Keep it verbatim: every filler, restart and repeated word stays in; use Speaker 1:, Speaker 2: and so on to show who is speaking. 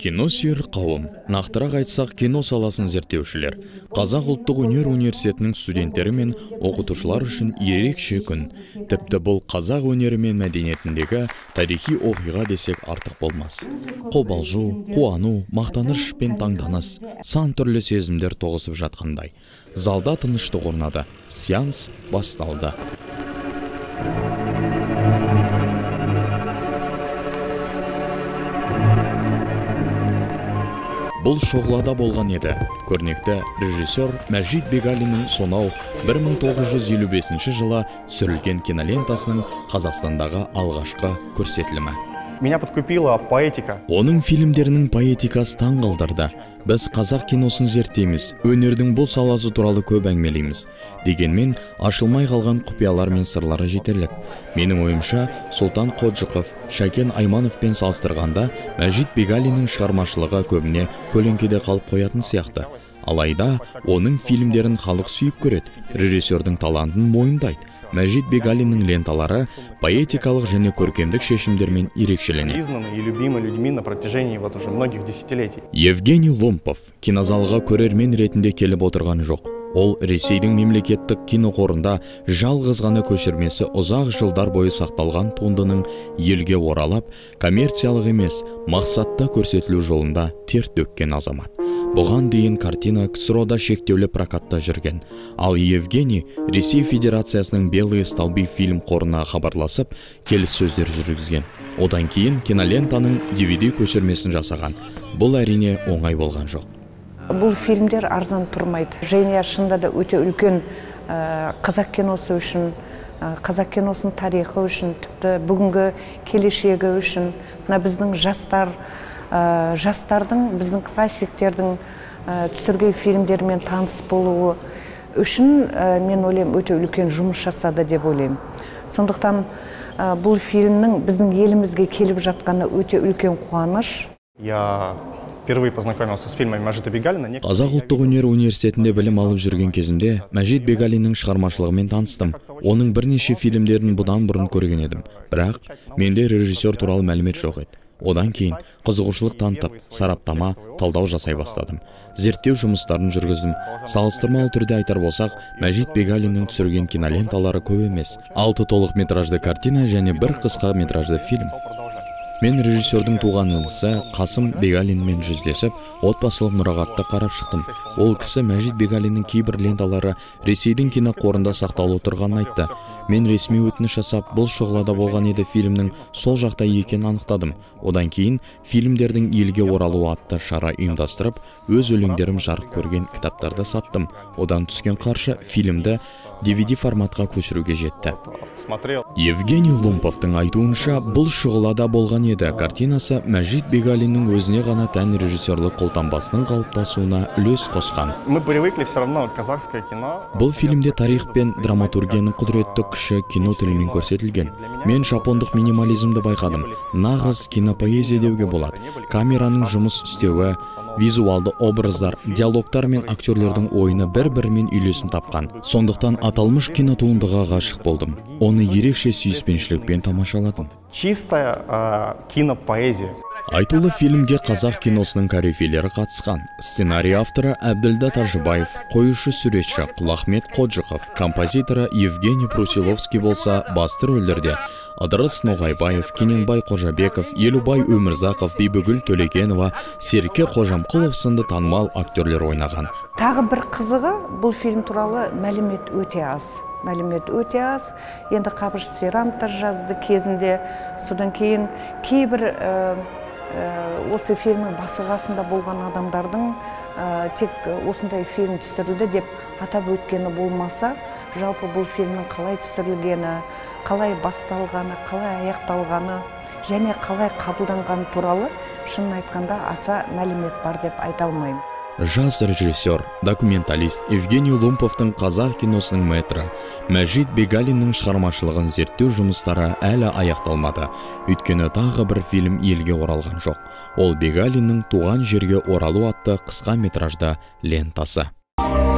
Speaker 1: Кино сүйер қауым, нақтырақ айтсақ кино саласын зерттеушілер, Қазақ ұлттық өнер университетінің студенттері мен оқытушылар үшін ерекше күн. Тіпті бұл қазақ өнері мен мәдениетіндегі тарихи оқиға десек артық болмас. Қобалжу, қуану, мақтаныш пен таңданыс, сан түрлі сезімдер тоғысып жатқандай. Залда тыныштық орнады, сеанс басталды. Бұл шоғлада болған еді. Көрнекті режиссер Мәжит Бегалиннің сонау бір мың тоғыз жүз елу бесінші жылы түсірілген кинолентасының Қазақстандағы алғашқы көрсетілімі.
Speaker 2: Меня подкупила поэтика.
Speaker 1: Оның фильмдерінің поэтикасы таң қалдырды. Біз қазақ киносын зерттейміз, өнердің бұл саласы туралы көп әңгімелейміз. Дегенмен, ашылмай қалған құпиялар мен сырлары жетерлік. Менің ойымша, Сұлтан Қоджықов, Шәкен Аймановпен салыстырғанда, Мәжит Бегалиннің шығармашылығы көбіне көлеңкеде қалып қоятын сияқты. Алайда, оның фильмдерін халық сүйіп көреді, режиссердің талантын мойындайды. Мәжит Бегалиннің ленталары поэтикалық және көркемдік шешімдермен ерекшеленеді.
Speaker 2: И любимы людьми на протяжении вот уже многих десятилетий.
Speaker 1: Евгений Ломпов кинозалға көрермен ретінде келіп отырған жоқ. Ол Ресейдің мемлекеттік киноқорында жалғыз ғана көшірмесі ұзақ жылдар бойы сақталған туындының елге оралап, коммерциялық емес, мақсатта көрсетілу жолында тер төккен азамат. Бұған дейін картина ксрода шектеулі прокатта жүрген. Ал Евгений Ресей Федерациясының Белые столбы фильм қорына хабарласып, келіссөздер жүргізген. Одан кейін кинолентаның ди ви ди көшірмесін жасаған. Бұл әрине оңай болған жоқ.
Speaker 3: Бұл фильмдер арзан тұрмайды. Және шында да өте үлкен қазақ киносы үшін, қазақ киносының тарихы үшін, тіпті бүгінгі келешегі үшін, біздің жастар, жастардың, біздің классиктердің түсірген фильмдермен таныс болуы үшін мен ойлаймын өте үлкен жұмыс жасады деп ойлаймын. Сондықтан бұл фильмнің біздің елімізге келіп жатқаны өте үлкен қуаныш.
Speaker 2: Я впервые познакомился с фильмами Мәжита Бегалина.
Speaker 1: Қазақ ұлттық өнер университетінде білім алып жүрген кезімде Мәжит Бегалиннің шығармашылығымен таныстым. Оның бірнеше фильмдерін бұдан бұрын көрген едім. Бірақ менде режиссер туралы мәлімет жоқ еді. Одан кейін қызығушылық танытып, сараптама, талдау жасай бастадым. Зерттеу жұмыстарын жүргіздім. Салыстырмалы түрде айтар болсақ, Мәжит Бегалиннің түсірген киноленталары көп емес. Алты толық метражды картина және бір қысқа метражды фильм. Мен режиссердің туған інісі Қасым Бегалинмен жүздесіп, отбасылық мұрағатты қарап шықтым. Ол кісі Мәжит Бегалиннің кейбір ленталары Ресейдің киноқорында сақтаулы тұрғанын айтты. Мен ресми өтініш жасап, бұл шұғылада болған еді фильмнің сол жақта екенін анықтадым. Одан кейін фильмдердің елге оралуы атты шара ұйымдастырып, өз өлеңдерім жарық көрген кітаптарды саттым. Одан түскен қаржы фильмді ди ви ди форматқа көшіруге жетті. Евгений Ломповтың айтуынша, бұл шұғылада болған еді картинасы Мәжит Бегалиннің өзіне ғана тән режиссерлік қолтаңбасының қалыптасуына үлес қосқан.
Speaker 2: Мы привыкли все равно казахское кино.
Speaker 1: Бұл фильмде тарих пен драматургияның құдіретті күші кино тілімен көрсетілген. Мен жапондық минимализмді байқадым. Нағыз кинопоэзия деуге болады. Камераның жұмыс істеуі, визуалды образдар, диалогтар мен актерлердің ойыны бір-бірімен үйлесім тапқан. Сондықтан аталмыш кинотуындыға ғашық болдым. Оны ерекше сүйіспеншілікпен тамашаладым.
Speaker 2: Чистая кинопоэзия.
Speaker 1: Айтулы фильмге қазақ киносының корифейлері қатысқан. Сценарий авторы Әбділда Тажыбаев, қоюшы суретші Құлахмет Қоджықов, композиторы Евгений Брусиловский болса, басты рөлдерде Ыдырыс Ноғайбаев, Кененбай Қожабеков, Елубай Өмірзақов, Бибігүл Төлегенова, Серке Қожамқұлов сынды танымал актерлер ойнаған.
Speaker 3: Тағы бір қызығы, бұл фильм туралы мәлімет өте аз. Мәлімет өте аз. Енді Қабыш Серантар жазды кезінде, содан кейін кейбір осы фильмнің басы-қасында болған адамдардың тек осындай фильм түсірілді деп атап өткені болмаса, жалпы бұл фильмнің қалай түсірілгені, қалай басталғаны, қалай аяқталғаны және қалай қабылданғаны туралы шынын айтқанда аса мәлімет бар деп айта алмаймын.
Speaker 1: Жас режиссер, документалист Евгений Ломповтың қазақ киносының мэтрі Мәжит Бегалиннің шығармашылығын зерттеу жұмыстары әлі аяқталмады. Өйткені тағы бір фильм елге оралған жоқ. Ол Бегалиннің туған жерге оралу атты қысқа метражды лентасы.